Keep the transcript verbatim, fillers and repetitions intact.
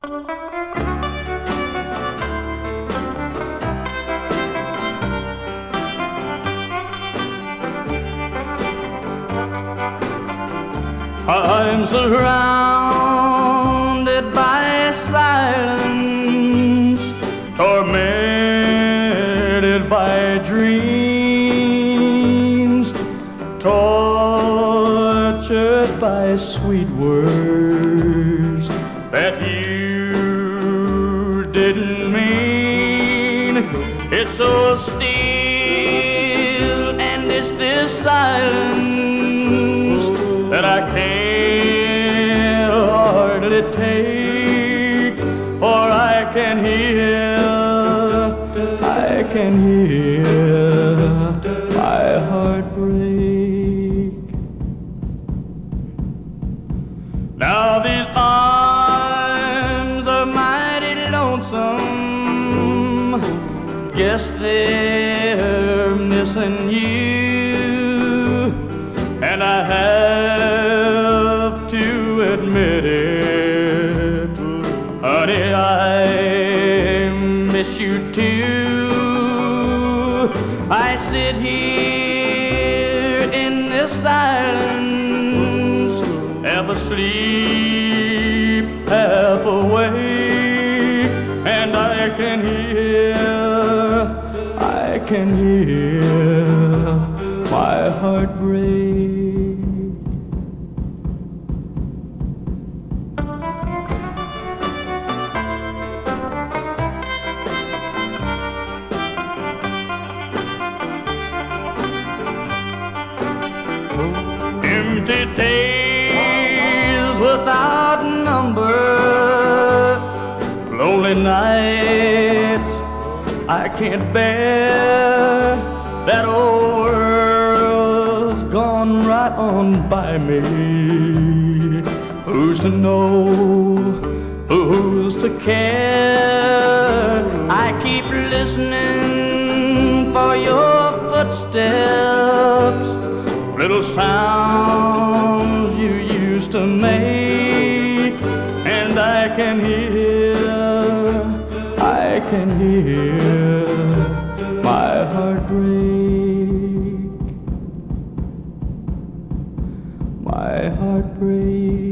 I'm surrounded by silence, tormented by dreams, tortured by sweet words that you didn't mean. It's so still, and it's this silence that I can't hardly take, for I can hear, I can hear my heart break. Now these arms are mighty lonesome, guess they're missing you, and I have to admit it, honey, I miss you too. I sit here in this silence, half asleep, half awake, and I can hear, I can hear my heart break. Empty days without number, lonely nights I can't bear. That old world's gone right on by me. Who's to know? Who's to care? I keep listening for your footsteps, little sounds you used to make, and I can hear, I can hear my heart break, my heart break.